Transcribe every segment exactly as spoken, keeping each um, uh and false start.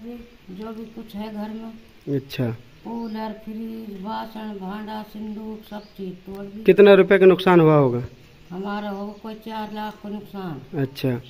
जी, जो भी कुछ है घर में। अच्छा। कूलर, फ्रिज, बासन, भांडा, सिंदूक, सब चीज तोड़ दी। कितना रुपए का नुकसान हुआ होगा? हमारा होगा कोई चार लाख का नुकसान। अच्छा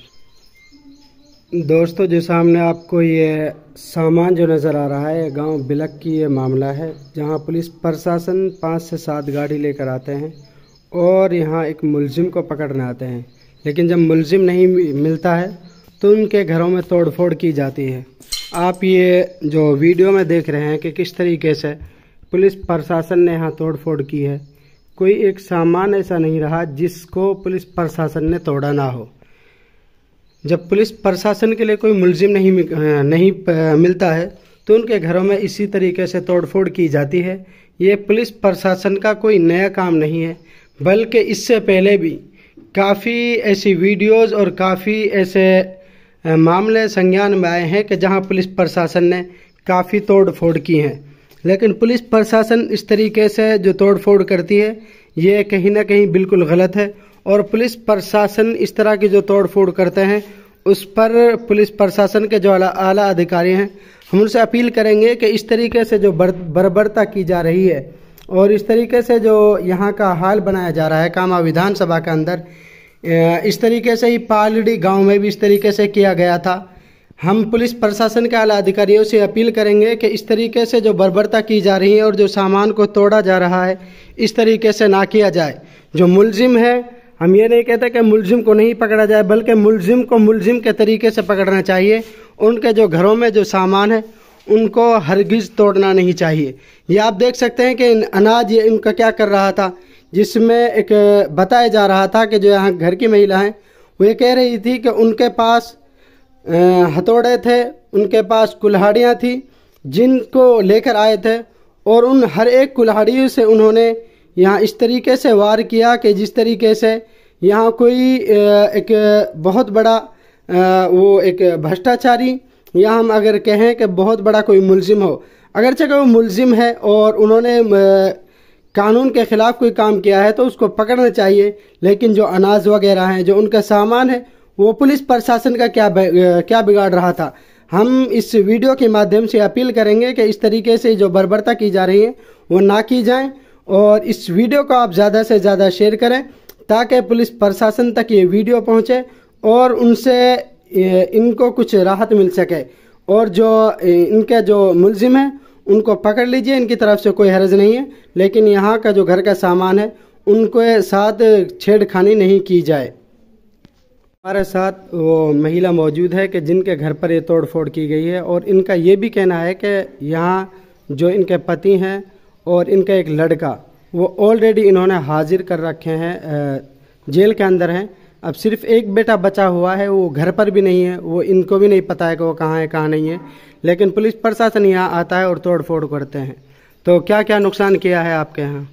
दोस्तों, जो सामने आपको ये सामान जो नज़र आ रहा है, गांव बिलक की ये मामला है, जहां पुलिस प्रशासन पाँच से सात गाड़ी लेकर आते हैं और यहां एक मुलजिम को पकड़ने आते हैं। लेकिन जब मुलजिम नहीं मिलता है तो उनके घरों में तोड़फोड़ की जाती है। आप ये जो वीडियो में देख रहे हैं कि किस तरीके से पुलिस प्रशासन ने यहाँ तोड़फोड़ की है। कोई एक सामान ऐसा नहीं रहा जिसको पुलिस प्रशासन ने तोड़ा ना हो। जब पुलिस प्रशासन के लिए कोई मुलजिम नहीं नहीं मिलता है तो उनके घरों में इसी तरीके से तोड़फोड़ की जाती है। ये पुलिस प्रशासन का कोई नया काम नहीं है, बल्कि इससे पहले भी काफ़ी ऐसी वीडियोस और काफ़ी ऐसे मामले संज्ञान में आए हैं कि जहां पुलिस प्रशासन ने काफ़ी तोड़फोड़ की हैं। लेकिन पुलिस प्रशासन इस तरीके से जो तोड़फोड़ करती है ये कहीं ना कहीं बिल्कुल गलत है। और पुलिस प्रशासन इस तरह की जो तोड़फोड़ करते हैं उस पर पुलिस प्रशासन के जो आला अधिकारी हैं, हम उनसे अपील करेंगे कि इस तरीके से जो बर्बरता की जा रही है और इस तरीके से जो यहाँ का हाल बनाया जा रहा है कामा विधानसभा के अंदर, इस तरीके से ही पालड़ी गांव में भी इस तरीके से किया गया था। हम पुलिस प्रशासन के आला अधिकारियों से अपील करेंगे कि इस तरीके से जो बर्बरता की जा रही है और जो सामान को तोड़ा जा रहा है, इस तरीके से ना किया जाए। जो मुलजिम है, हम ये नहीं कहते कि मुलजिम को नहीं पकड़ा जाए, बल्कि मुलजिम को मुलजिम के तरीके से पकड़ना चाहिए। उनके जो घरों में जो सामान है उनको हरगिज़ तोड़ना नहीं चाहिए। ये आप देख सकते हैं कि अनाज ये इनका क्या कर रहा था, जिसमें एक बताया जा रहा था कि जो यहाँ घर की महिला हैं वो ये कह रही थी कि उनके पास हथौड़े थे, उनके पास कुल्हाड़ियाँ थी जिनको लेकर आए थे और उन हर एक कुल्हाड़ियों से उन्होंने यहाँ इस तरीके से वार किया कि जिस तरीके से यहाँ कोई एक बहुत बड़ा वो एक भ्रष्टाचारी, या हम अगर कहें कि बहुत बड़ा कोई मुलजिम हो, अगरचे कि वो मुलजिम है और उन्होंने कानून के ख़िलाफ़ कोई काम किया है तो उसको पकड़ना चाहिए। लेकिन जो अनाज वगैरह हैं, जो उनका सामान है, वो पुलिस प्रशासन का क्या क्या बिगाड़ रहा था। हम इस वीडियो के माध्यम से अपील करेंगे कि इस तरीके से जो बर्बरता की जा रही है वो ना की जाए और इस वीडियो को आप ज़्यादा से ज़्यादा शेयर करें ताकि पुलिस प्रशासन तक ये वीडियो पहुँचे और उनसे इनको कुछ राहत मिल सके। और जो इनके जो मुलजिम हैं उनको पकड़ लीजिए, इनकी तरफ से कोई हर्ज नहीं है। लेकिन यहाँ का जो घर का सामान है उनके साथ छेड़खानी नहीं की जाए। हमारे साथ वो महिला मौजूद है कि जिनके घर पर ये तोड़फोड़ की गई है और इनका ये भी कहना है कि यहाँ जो इनके पति हैं और इनका एक लड़का, वो ऑलरेडी इन्होंने हाजिर कर रखे हैं, जेल के अंदर हैं। अब सिर्फ एक बेटा बचा हुआ है, वो घर पर भी नहीं है, वो इनको भी नहीं पता है कि वो कहाँ है कहाँ नहीं है। लेकिन पुलिस प्रशासन यहाँ आता है और तोड़फोड़ करते हैं। तो क्या क्या नुकसान किया है आपके यहाँ,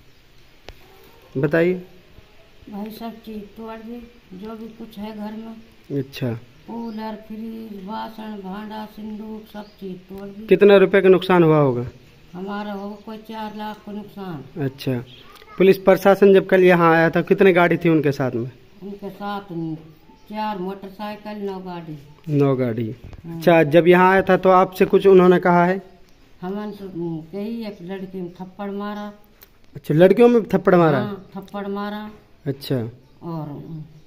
बताइए। भाई सब चीज तोड़ दी, जो भी कुछ है घर में। अच्छा। कूलर, फ्रिज, बासन, भांडा, सिंदूक, सब चीज तोड़ दी। कितना रुपए का नुकसान हुआ होगा? हमारा होगा कोई चार लाख का नुकसान। अच्छा। पुलिस प्रशासन जब कल यहाँ आया था कितने गाड़ी थी उनके साथ में? उनके साथ चार मोटरसाइकिल, नौ गाड़ी। नौ गाड़ी। अच्छा, जब यहाँ आया था तो आपसे कुछ उन्होंने कहा है? हमन यही एक लड़की में थप्पड़ मारा। अच्छा, लड़कियों में थप्पड़ मारा? हाँ, थप्पड़ मारा। अच्छा। और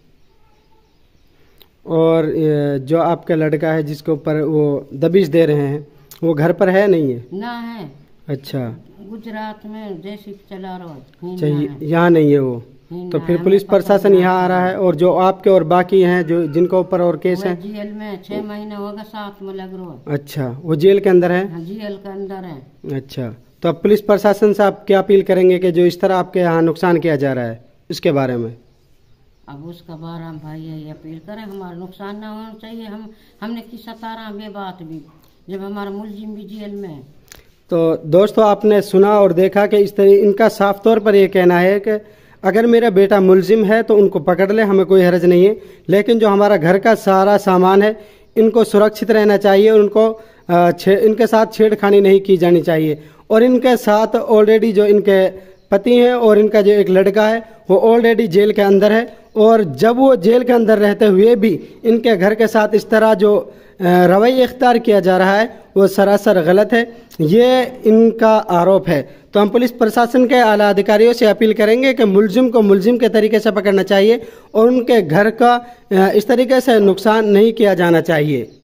और जो आपका लड़का है जिसके ऊपर वो दबिश दे रहे हैं, वो घर पर है नहीं है? ना है। अच्छा। गुजरात में जैसे चला रहा है, चाहिए यहाँ नहीं है वो। तो फिर पुलिस प्रशासन यहाँ आ रहा है और जो आपके और बाकी हैं जो जिनके ऊपर और केस है, जेल में छह महीने होगा, साथ में लग रहा है। अच्छा, वो जेल के अंदर है? जेल के अंदर है। अच्छा, तो अब पुलिस प्रशासन से आप क्या अपील करेंगे कि जो इस तरह आपके यहाँ नुकसान किया जा रहा है उसके बारे में? अब उसका बारे में भाई यही अपील करें, हमारा नुकसान ना होना चाहिए। हम हमने की सतारा बे बात भी, जब हमारा मुलजिम भी जेल में है। तो दोस्तों, आपने सुना और देखा कि इस तरह इनका साफ तौर पर यह कहना है कि अगर मेरा बेटा मुलजिम है तो उनको पकड़ ले, हमें कोई हर्ज नहीं है। लेकिन जो हमारा घर का सारा सामान है इनको सुरक्षित रहना चाहिए, उनको इनके साथ छेड़खानी नहीं की जानी चाहिए। और इनके साथ ऑलरेडी जो इनके पति हैं और इनका जो एक लड़का है वो ऑलरेडी जेल के अंदर है, और जब वो जेल के अंदर रहते हुए भी इनके घर के साथ इस तरह जो रवैया इख्तियार किया जा रहा है वो सरासर गलत है, ये इनका आरोप है। तो हम पुलिस प्रशासन के आला अधिकारियों से अपील करेंगे कि मुलजिम को मुलजिम के तरीके से पकड़ना चाहिए और उनके घर का इस तरीके से नुकसान नहीं किया जाना चाहिए।